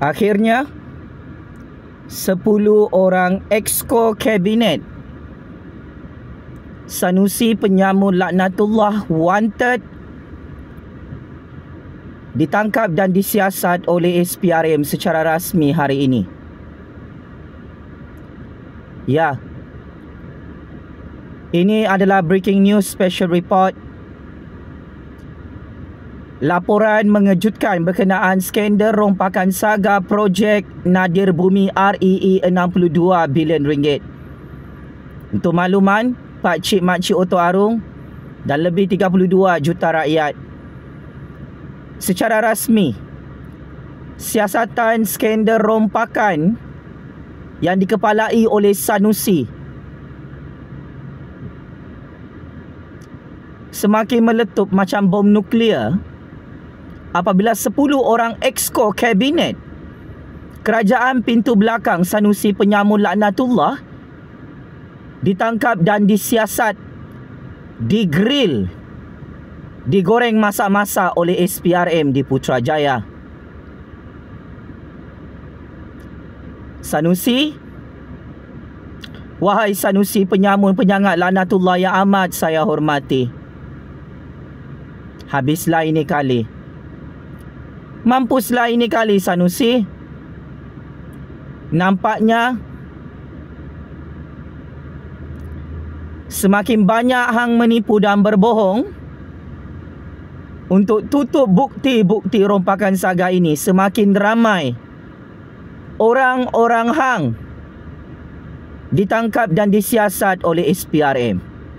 Akhirnya 10 orang exco kabinet Sanusi penyamun laknatullah wanted ditangkap dan disiasat oleh SPRM secara rasmi hari ini. Ya, ini adalah breaking news special report. Laporan mengejutkan berkenaan skandal rompakan saga projek Nadir Bumi REE 62 bilion ringgit. Untuk makluman, Pak Cik Makcik Oto Arung dan lebih 32 juta rakyat. Secara rasmi, siasatan skandal rompakan yang dikepalai oleh Sanusi semakin meletup macam bom nuklear apabila 10 orang exco kabinet kerajaan pintu belakang Sanusi penyamun laknatullah ditangkap dan disiasat, digrill, digoreng masak-masak oleh SPRM di Putrajaya. Sanusi, wahai Sanusi penyamun penyangat laknatullah yang amat saya hormati, habislah ini kali. Mampuslah ini kali Sanusi. Nampaknya semakin banyak hang menipu dan berbohong untuk tutup bukti-bukti rompakan saga ini. Semakin ramai orang-orang hang ditangkap dan disiasat oleh SPRM.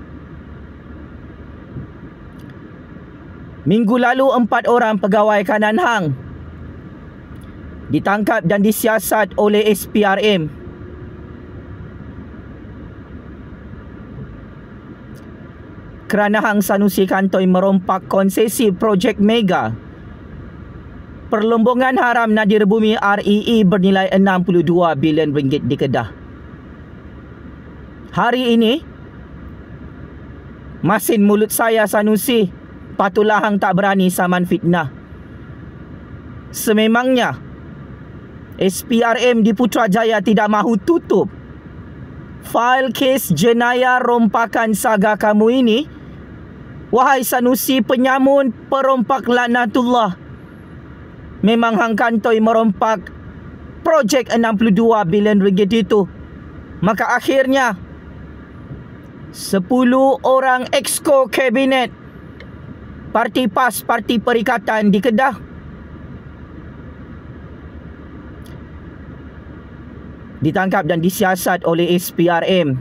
Minggu lalu 4 orang pegawai kanan hang ditangkap dan disiasat oleh SPRM. Kerana hang Sanusi kantoi merompak konsesi projek mega perlombongan haram Nadir Bumi REE bernilai 62 bilion ringgit di Kedah. Hari ini, masin mulut saya Sanusi, patutlah hang tak berani saman fitnah. Sememangnya SPRM di Putrajaya tidak mahu tutup fail kes jenayah rompakan saga kamu ini. Wahai Sanusi penyamun perompak laknatullah, memang hang kantoi merompak projek 62 bilion ringgit itu. Maka akhirnya 10 orang exco kabinet Parti PAS, Parti Perikatan di Kedah ditangkap dan disiasat oleh SPRM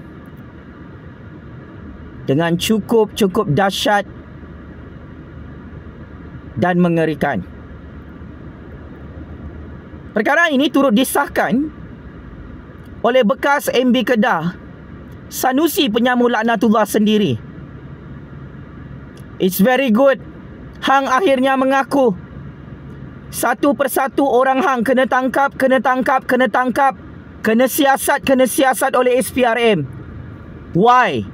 dengan cukup dahsyat dan mengerikan. Perkara ini turut disahkan oleh bekas MB Kedah Sanusi penyamun laknatullah sendiri. It's very good. Hang akhirnya mengaku satu persatu orang hang kena tangkap, kena siasat oleh SPRM. Why?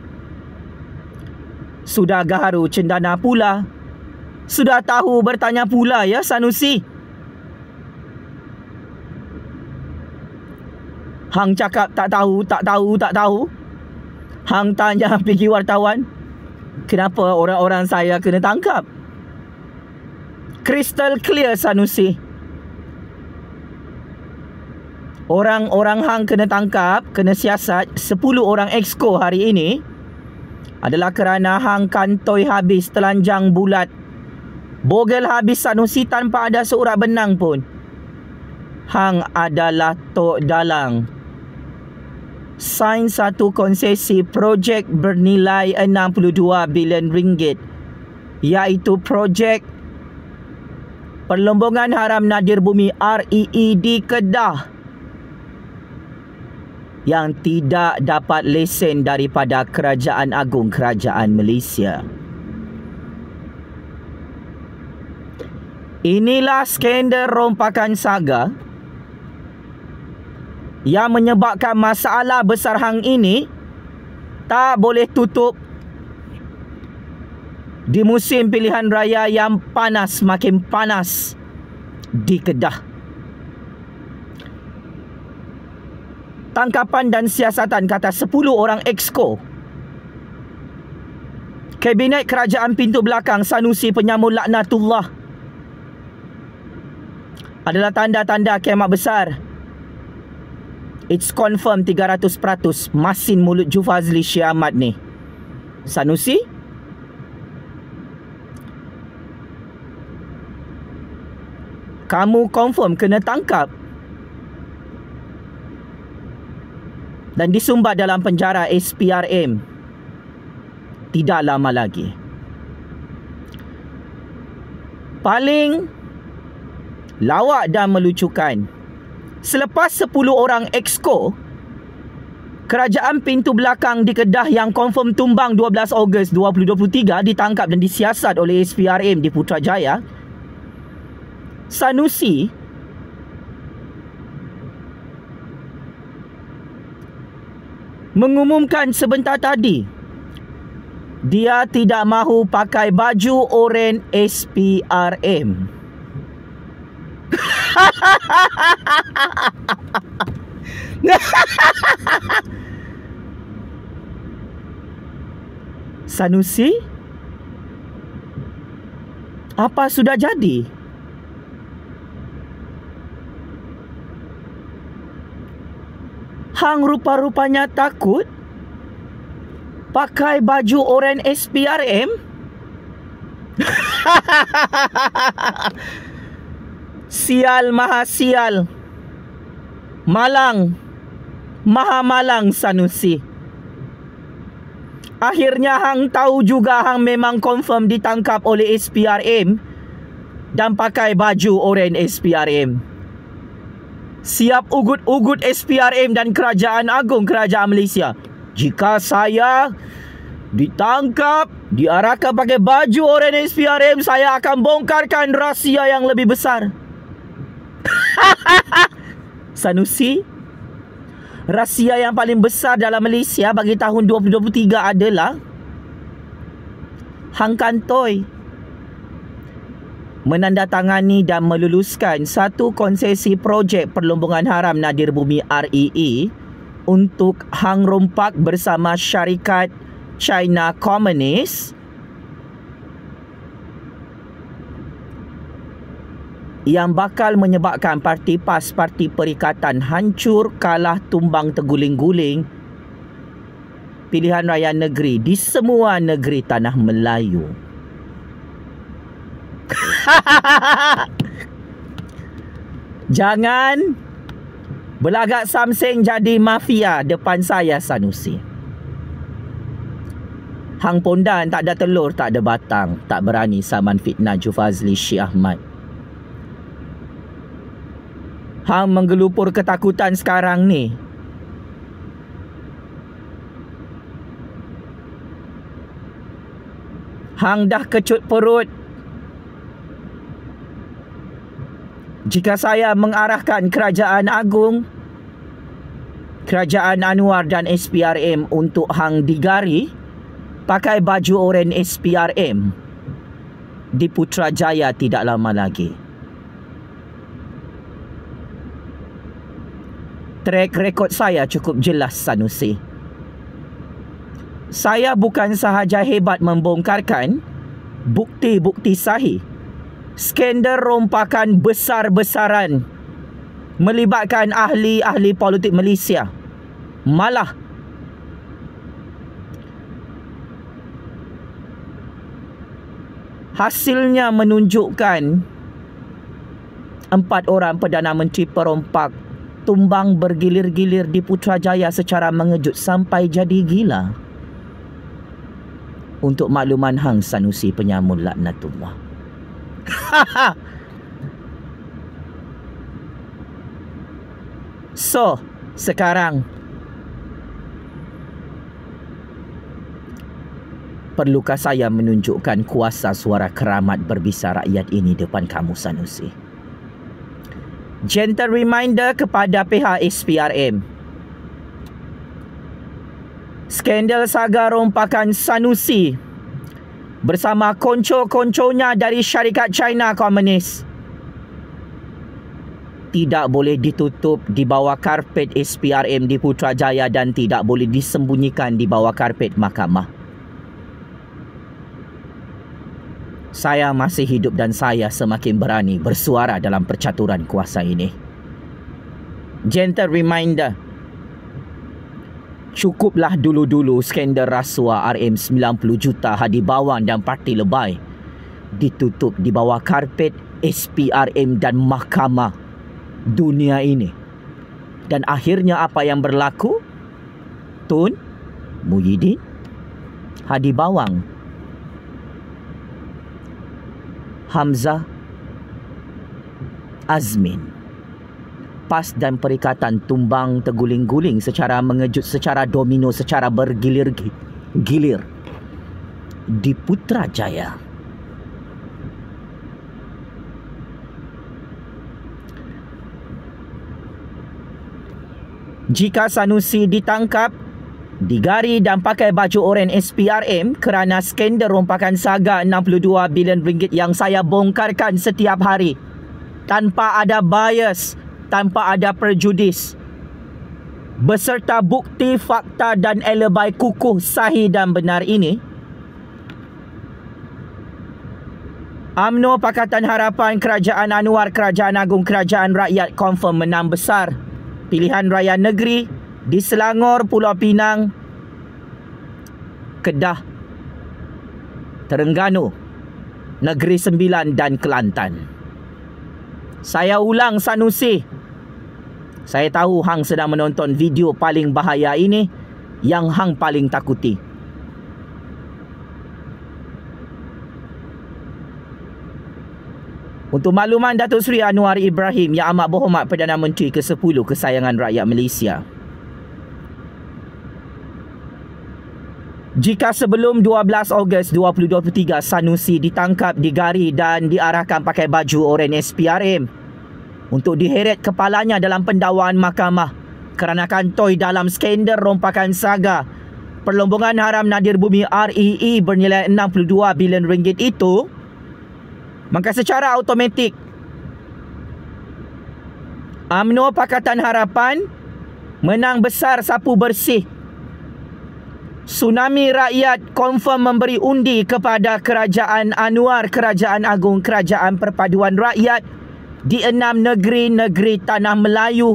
Sudah gaharu cendana pula. Sudah tahu bertanya pula ya Sanusi. Hang cakap tak tahu. Hang tanya pergi wartawan, kenapa orang-orang saya kena tangkap? Crystal clear Sanusi. Orang-orang hang kena tangkap, kena siasat 10 orang exco hari ini adalah kerana hang kantoi habis telanjang bulat. Bogel habis Sanusi tanpa ada seurat benang pun. Hang adalah tok dalang sign satu konsesi projek bernilai 62 bilion ringgit, iaitu projek perlombongan haram Nadir Bumi REE di Kedah yang tidak dapat lesen daripada Kerajaan Agung Kerajaan Malaysia. Inilah skandal rompakan saga yang menyebabkan masalah besar hang ini tak boleh tutup di musim pilihan raya yang panas, makin panas di Kedah. tangkapan dan siasatan, kata 10 orang exco. Kabinet Kerajaan Pintu Belakang Sanusi Penyamun Laknatullah adalah tanda-tanda kiamat besar. It's confirmed 300% masin mulut Jufazli Syekh Ahmad ni. Sanusi, kamu confirm kena tangkap dan disumbat dalam penjara SPRM tidak lama lagi. Paling lawak dan melucukan, selepas 10 orang exco Kerajaan Pintu Belakang di Kedah yang confirm tumbang 12 Ogos 2023 ditangkap dan disiasat oleh SPRM di Putrajaya, Sanusi mengumumkan sebentar tadi dia tidak mahu pakai baju oren SPRM. Sanusi, apa sudah jadi? Hang rupa-rupanya takut pakai baju oren SPRM? Sial maha sial. Malang, maha malang Sanusi. Akhirnya hang tahu juga hang memang confirm ditangkap oleh SPRM dan pakai baju oren SPRM. Siap ugut-ugut SPRM dan Kerajaan Agung Kerajaan Malaysia. Jika saya ditangkap, diarahkan pakai baju oren SPRM, saya akan bongkarkan rahsia yang lebih besar. Sanusi, rahsia yang paling besar dalam Malaysia bagi tahun 2023 adalah hang kantoi menandatangani dan meluluskan satu konsesi projek perlumbungan haram nadir bumi REE untuk hang rompak bersama syarikat China Komunis yang bakal menyebabkan parti PAS, Parti Perikatan hancur, kalah, tumbang, terguling-guling pilihan raya negeri di semua negeri tanah Melayu. Jangan belagak samseng jadi mafia depan saya, Sanusi. Hang pondan tak ada telur, tak ada batang, tak berani saman fitnah Jufazli Syekh Ahmad. Hang menggelupur ketakutan sekarang ni. Hang dah kecut perut. Jika saya mengarahkan Kerajaan Agung, Kerajaan Anwar dan SPRM untuk hang digari pakai baju oren SPRM di Putrajaya tidak lama lagi. Track rekod saya cukup jelas, Sanusi. Saya bukan sahaja hebat membongkarkan bukti-bukti sahih skandal rompakan besar-besaran melibatkan ahli-ahli politik Malaysia. Malah hasilnya menunjukkan 4 orang Perdana Menteri perompak tumbang bergilir-gilir di Putrajaya secara mengejut sampai jadi gila. Untuk makluman hang, Sanusi Penyamun Laknatullah. So, sekarang perlukah saya menunjukkan kuasa suara keramat berbisa rakyat ini depan kamu, Sanusi? Gentle reminder kepada pihak SPRM. Skandal saga rompakan Sanusi bersama konco-konconya dari syarikat China Komunis tidak boleh ditutup di bawah karpet SPRM di Putrajaya dan tidak boleh disembunyikan di bawah karpet mahkamah. Saya masih hidup dan saya semakin berani bersuara dalam percaturan kuasa ini. Gentle reminder, cukuplah dulu-dulu skandal rasuah RM90 juta Hadi Bawang dan Parti Lebay ditutup di bawah karpet SPRM dan mahkamah dunia ini. Dan akhirnya apa yang berlaku? Tun Muhyiddin, Hadi Bawang, Hamzah, Azmin, PAS dan Perikatan tumbang terguling-guling secara mengejut, secara domino, secara bergilir-gilir di Putrajaya. Jika Sanusi ditangkap, digari dan pakai baju oranye SPRM kerana skandal rompakan saga 62 bilion ringgit yang saya bongkarkan setiap hari tanpa ada bias, tanpa ada prejudis, beserta bukti, fakta dan alibi kukuh, sahih dan benar ini, UMNO Pakatan Harapan Kerajaan Anwar Kerajaan Agung Kerajaan Rakyat confirm menang besar pilihan raya negeri di Selangor, Pulau Pinang, Kedah, Terengganu, Negeri Sembilan dan Kelantan. Saya ulang, Sanusi, saya tahu hang sedang menonton video paling bahaya ini yang hang paling takuti. Untuk makluman Datuk Seri Anwar Ibrahim Yang Amat Berhormat Perdana Menteri ke-10 kesayangan rakyat Malaysia, jika sebelum 12 Ogos 2023 Sanusi ditangkap, digari dan diarahkan pakai baju oranye SPRM untuk diheret kepalanya dalam pendakwaan mahkamah kerana kantoi dalam skandal rompakan saga perlombongan haram nadir bumi REE bernilai 62 bilion ringgit itu, maka secara automatik UMNO Pakatan Harapan menang besar, sapu bersih. Tsunami Rakyat confirm memberi undi kepada Kerajaan Anwar Kerajaan Agung Kerajaan Perpaduan Rakyat di 6 negeri-negeri Tanah Melayu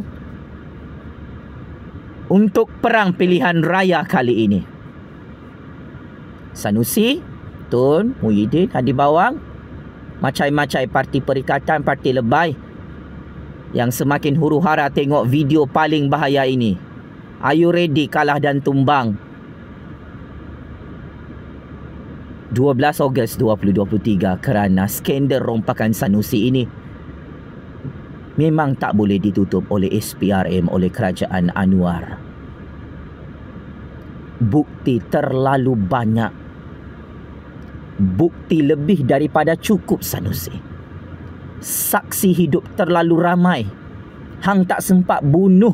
untuk perang pilihan raya kali ini. Sanusi, Tun Muhyiddin, Hadi Bawang, macai-macai Parti Perikatan, Parti Lebay yang semakin huru-hara tengok video paling bahaya ini. Are you ready kalah dan tumbang? 12 Ogos 2023 kerana skandal rompakan Sanusi ini memang tak boleh ditutup oleh SPRM, oleh Kerajaan Anwar. Bukti terlalu banyak. Bukti lebih daripada cukup, Sanusi. Saksi hidup terlalu ramai. Hang tak sempat bunuh.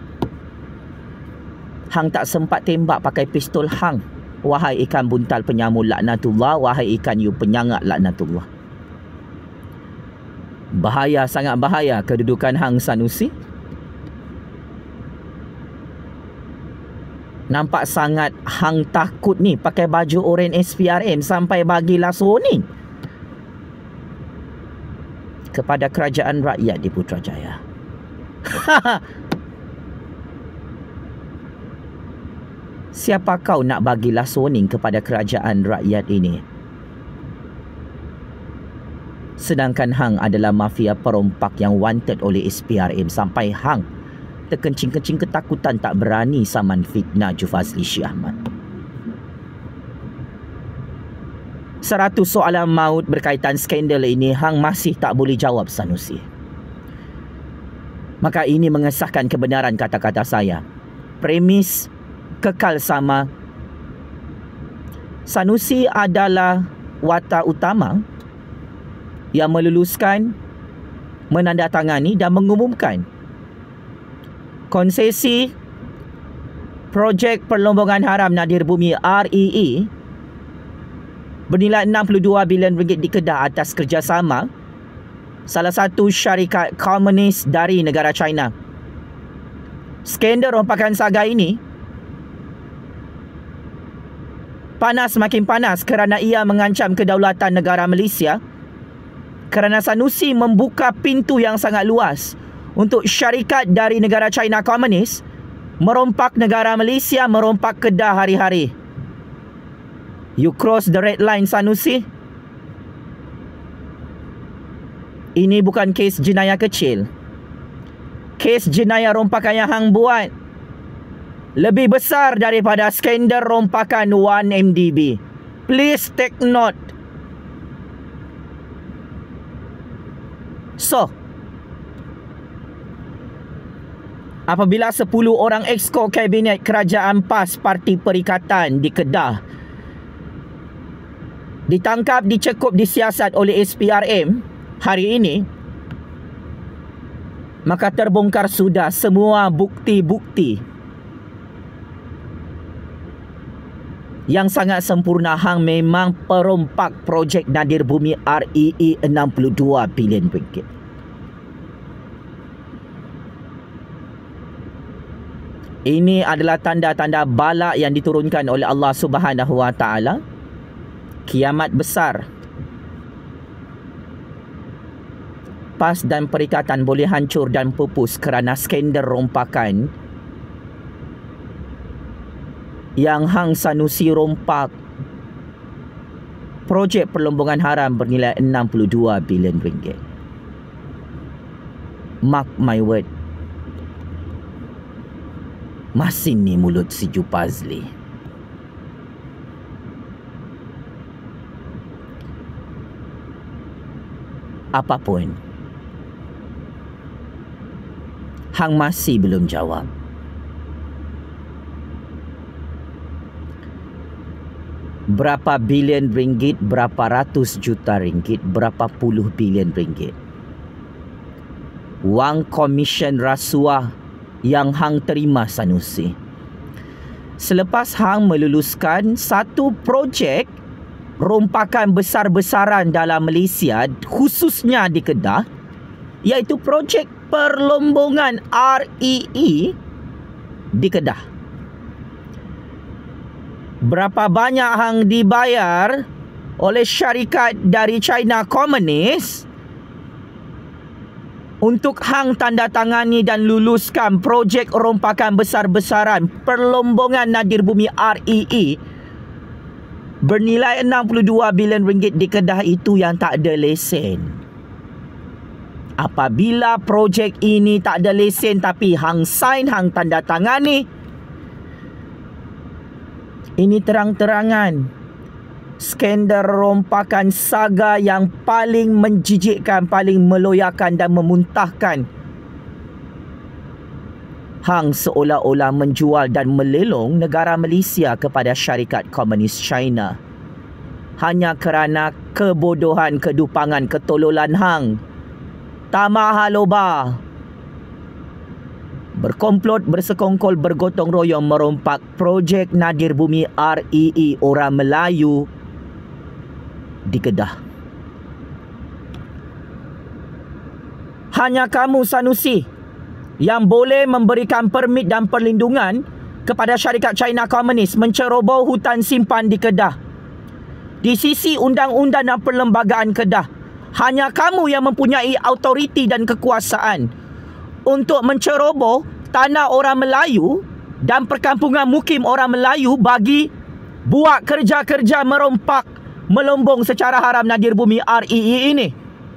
Hang tak sempat tembak pakai pistol hang. Wahai ikan buntal penyamun laknatullah, wahai ikan hiu penyangak laknatullah. Bahaya, sangat bahaya kedudukan hang, Sanusi. Nampak sangat hang takut ni pakai baju oranye SPRM sampai bagi last warning kepada kerajaan rakyat di Putrajaya. Siapa kau nak bagi last warning kepada kerajaan rakyat ini? Sedangkan hang adalah mafia perompak yang wanted oleh SPRM sampai hang terkencing-kencing ketakutan tak berani saman fitnah Jufazli Syih Ahmad. 100 soalan maut berkaitan skandal ini hang masih tak boleh jawab, Sanusi. Maka ini mengesahkan kebenaran kata-kata saya. Premis kekal sama. Sanusi adalah watak utama yang meluluskan, menandatangani dan mengumumkan konsesi projek perlombongan haram nadir bumi REE bernilai 62 bilion ringgit di Kedah atas kerjasama salah satu syarikat komunis dari negara China. Skandal rompakan Saga ini makin panas kerana ia mengancam kedaulatan negara Malaysia, kerana Sanusi membuka pintu yang sangat luas untuk syarikat dari negara China komunis merompak negara Malaysia, merompak Kedah hari-hari. You cross the red line, Sanusi. Ini bukan kes jenayah kecil. Kes jenayah rompakan yang hang buat lebih besar daripada skandal rompakan 1MDB. Please take note. So, apabila 10 orang exco kabinet kerajaan PAS Parti Perikatan di Kedah ditangkap, dicekup, disiasat oleh SPRM hari ini, maka terbongkar sudah semua bukti-bukti yang sangat sempurna. Hang memang perompak projek Nadir Bumi REE 62 bilion ringgit. Ini adalah tanda-tanda bala yang diturunkan oleh Allah Subhanahu Wa Taala. Kiamat besar. PAS dan Perikatan boleh hancur dan pupus kerana skandal rompakan yang Hang Sanusi rompak projek perlombongan haram bernilai 62 bilion ringgit. Mark my word. Masin ni mulut si Jupazli. Apapun, hang masih belum jawab. Berapa bilion ringgit, berapa ratus juta ringgit, berapa puluh bilion ringgit wang komisen rasuah yang hang terima, Sanusi, selepas hang meluluskan satu projek rompakan besar-besaran dalam Malaysia, khususnya di Kedah, iaitu projek perlombongan REE di Kedah. Berapa banyak hang dibayar oleh syarikat dari China komunis untuk hang tanda tangani dan luluskan projek rompakan besar-besaran perlombongan Nadir Bumi REE bernilai 62 bilion ringgit di Kedah itu yang tak ada lesen. Apabila projek ini tak ada lesen tapi hang sign, hang tanda tangani, ini terang-terangan skandal rompakan Saga yang paling menjijikkan, paling meloyakan dan memuntahkan. Hang seolah-olah menjual dan melelong negara Malaysia kepada syarikat komunis China hanya kerana kebodohan, kedupangan, ketololan hang. Tamah haloba, berkomplot, bersekongkol, bergotong royong merompak projek Nadir Bumi REE orang Melayu di Kedah. Hanya kamu, Sanusi, yang boleh memberikan permit dan perlindungan kepada syarikat China komunis menceroboh hutan simpan di Kedah. Di sisi undang-undang dan perlembagaan Kedah, hanya kamu yang mempunyai autoriti dan kekuasaan untuk menceroboh tanah orang Melayu dan perkampungan mukim orang Melayu bagi buat kerja-kerja merompak, melombong secara haram Nadir Bumi REE ini.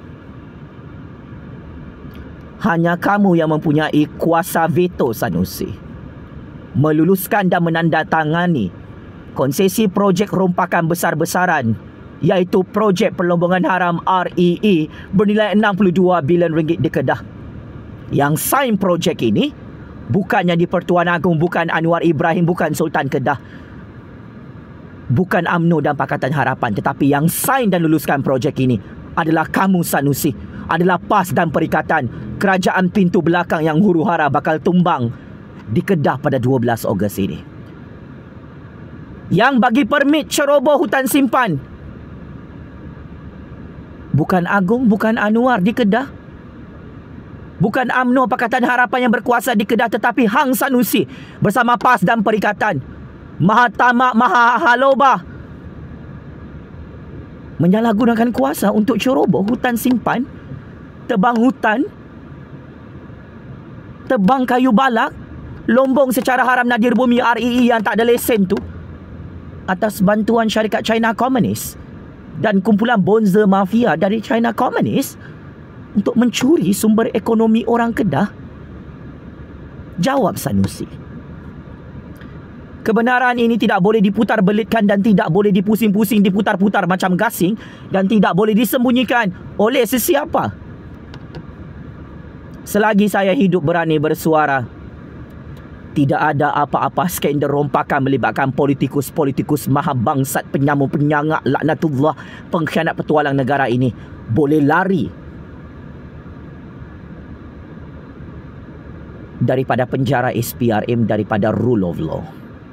Hanya kamu yang mempunyai kuasa veto, Sanusi, meluluskan dan menandatangani konsesi projek rompakan besar-besaran, iaitu projek perlombongan haram REE bernilai 62 bilion ringgit di Kedah. Yang sign projek ini bukannya di Pertuan Agong, bukan Anwar Ibrahim, bukan Sultan Kedah, bukan UMNO dan Pakatan Harapan, tetapi yang sign dan luluskan projek ini adalah kamu, Sanusi, adalah PAS dan Perikatan, kerajaan pintu belakang yang huru-hara bakal tumbang di Kedah pada 12 Ogos ini. Yang bagi permit ceroboh hutan simpan Bukan Agong, bukan Anwar di Kedah. Bukan UMNO Pakatan Harapan yang berkuasa di Kedah, tetapi Hang Sanusi bersama PAS dan Perikatan. Maha tamak, maha halobah. Menyalahgunakan kuasa untuk ceroboh hutan simpan, tebang hutan, tebang kayu balak, lombong secara haram nadir bumi REE yang tak ada lesen tu, atas bantuan syarikat China Komunis dan kumpulan bonza mafia dari China Komunis untuk mencuri sumber ekonomi orang Kedah. Jawab Sanusi. Kebenaran ini tidak boleh diputar belitkan dan tidak boleh dipusing-pusing, diputar-putar macam gasing, dan tidak boleh disembunyikan oleh sesiapa. Selagi saya hidup berani bersuara, tidak ada apa-apa skandal rompakan melibatkan politikus-politikus maha bangsat, penyamun-penyangak, laknatullah, pengkhianat petualang negara ini boleh lari daripada penjara SPRM, daripada rule of law.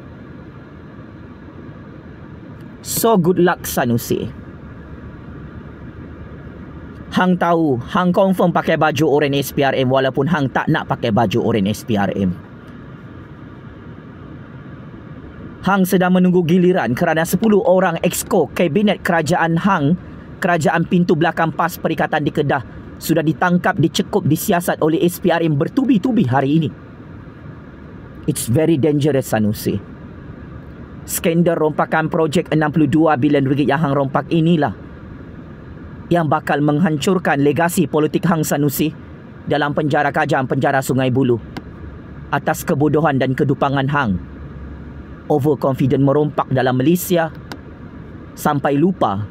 So good luck Sanusi. Hang tahu, Hang confirm pakai baju oranye SPRM walaupun Hang tak nak pakai baju oranye SPRM. Hang sedang menunggu giliran kerana 10 orang exco kabinet kerajaan Hang, kerajaan pintu belakang PAS Perikatan di Kedah, sudah ditangkap, dicekup, disiasat oleh SPRM bertubi-tubi hari ini. It's very dangerous Sanusi. Skandal rompakan projek 62 bilion ringgit yang Hang rompak inilah yang bakal menghancurkan legasi politik Hang Sanusi dalam penjara Kajang, penjara Sungai Buloh, atas kebodohan dan kedupangan Hang. Overconfident merompak dalam Malaysia sampai lupa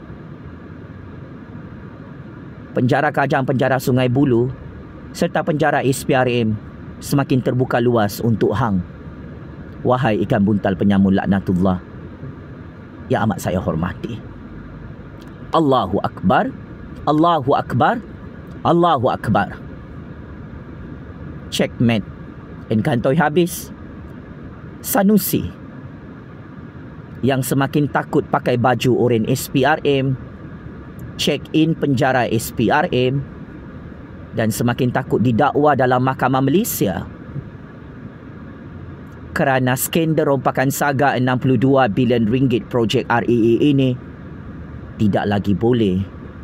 penjara Kajang, penjara Sungai Buloh serta penjara SPRM semakin terbuka luas untuk Hang. Wahai ikan buntal penyamun laknatullah yang amat saya hormati. Allahu Akbar, Allahu Akbar, Allahu Akbar. Checkmate. Enkantoi habis. Sanusi yang semakin takut pakai baju oranye SPRM, check in penjara SPRM, dan semakin takut didakwa dalam Mahkamah Malaysia kerana skandal rompakan saga 62 bilion ringgit projek REE ini tidak lagi boleh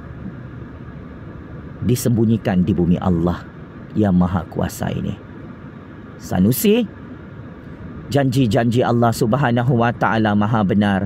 disembunyikan di bumi Allah yang Maha Kuasa ini. Sanusi, janji-janji Allah Subhanahu wa Ta'ala Maha benar.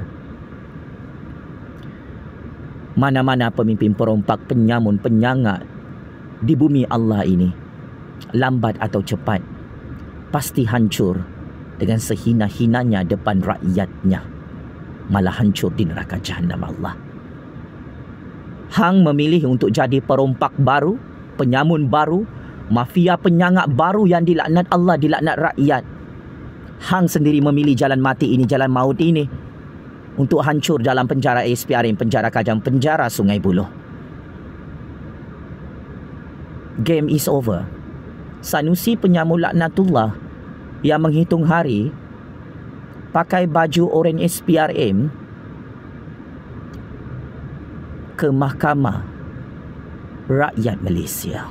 Mana-mana pemimpin perompak, penyamun, penyangak di bumi Allah ini, lambat atau cepat pasti hancur dengan sehina-hinanya depan rakyatnya, malah hancur di neraka Jahannam Allah. Hang memilih untuk jadi perompak baru, penyamun baru, mafia penyangak baru yang dilaknat Allah, dilaknat rakyat. Hang sendiri memilih jalan mati ini, jalan maut ini, untuk hancur dalam penjara SPRM, penjara Kajang, penjara Sungai Buloh. Game is over. Sanusi penyamun laknatullah yang menghitung hari pakai baju oranye SPRM ke Mahkamah Rakyat Malaysia.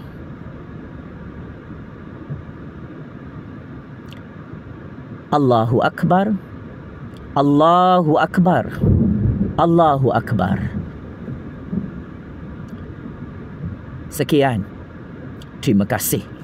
Allahu Akbar, Allahu Akbar, Allahu Akbar. Sekian. Terima kasih.